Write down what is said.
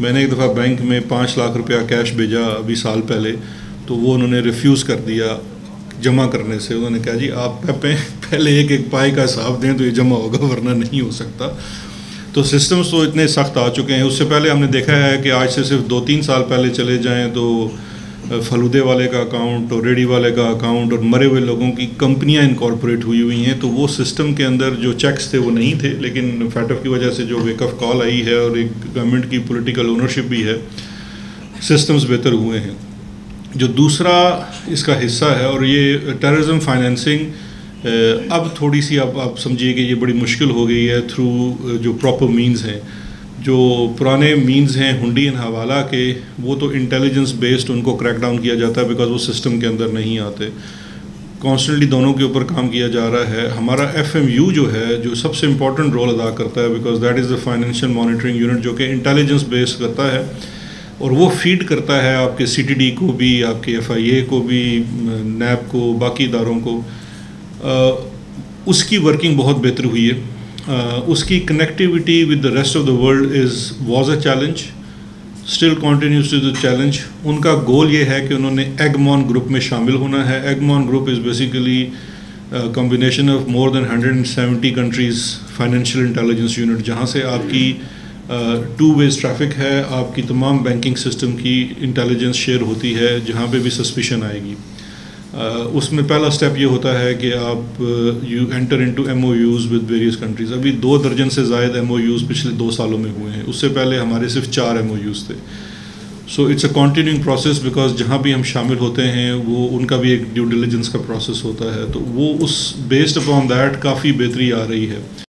میں نے ایک دفعہ بینک میں 5 لاکھ روپیہ کیش بھیجا ابھی سال پہلے، تو وہ انہوں نے ریفیوز کر دیا جمع کرنے سے. انہوں نے کہا جی آپ پہلے ایک ایک پائے کا حساب دیں تو یہ جمع ہوگا، ورنہ نہیں ہو سکتا. تو سسٹمز تو اتنے سخت آ چکے ہیں. اس سے پہلے ہم نے دیکھا ہے کہ آج سے صرف 2-3 سال پہلے چلے جائیں تو فلودے والے کا اکاؤنٹ اور ریڈی والے کا اکاؤنٹ اور مرے ہوئے لوگوں کی کمپنیاں انکارپوریٹ ہوئی ہیں. تو وہ سسٹم کے اندر جو چیکس تھے وہ نہیں تھے، لیکن فیٹف کی وجہ سے جو ویک آف کال آئی ہے اور ایک گورنمنٹ کی پولیٹیکل اونرشپ بھی ہے، سسٹمز بہتر ہوئے ہیں. جو دوسرا اس کا حصہ ہے، اور یہ ٹیررزم فائنینسنگ اب تھوڑی سی آپ سمجھیے کہ یہ بڑی مشکل ہو گئی ہے تھرو جو پراپر مینز ہیں. جو پرانے مینز ہیں ہنڈی اینڈ حوالہ کے، وہ تو انٹیلیجنس بیسڈ ان کو کریک ڈاؤن کیا جاتا ہے بیکاز وہ سسٹم کے اندر نہیں آتے. کانسٹنٹلی دونوں کے اوپر کام کیا جا رہا ہے. ہمارا ایف ایم یو جو ہے، جو سب سے امپورٹنٹ رول ادا کرتا ہے because that is the financial monitoring unit, جو کہ انٹیلیجنس بیس کرتا ہے اور وہ فیڈ کرتا ہے آپ کے سی ٹی ڈی کو بھی، آپ کے ایف آئی اے کو بھی، نیب کو، باقی اداروں کو. اس کی ورکنگ بہت بہتر ہوئی ہے. اس کی connectivity with the rest of the world was a challenge, still continues to the challenge. ان کا گول یہ ہے کہ انہوں نے ایگمون گروپ میں شامل ہونا ہے. Egmont group is basically combination of more than 170 countries financial intelligence unit, جہاں سے آپ کی 2 ویز ٹریفک ہے، آپ کی تمام بینکنگ سسٹم کی انٹیلیجنس شیئر ہوتی ہے جہاں پہ بھی سسپیشن آئے گی. اس میں پہلا سٹیپ یہ ہوتا ہے کہ آپ you enter into M O Us with various countries. ابھی 2 درجن سے زائد ایم او یوز پچھلے 2 سالوں میں ہوئے ہیں. اس سے پہلے ہمارے صرف 4 ایم او یوز تھے. So it's a continuing process because جہاں بھی ہم شامل ہوتے ہیں وہ ان کا بھی ایک ڈیو ڈیلیجنس کا پروسیس ہوتا ہے. تو وہ اس بیسڈ اپان دیٹ کافی بہتری آ رہی ہے.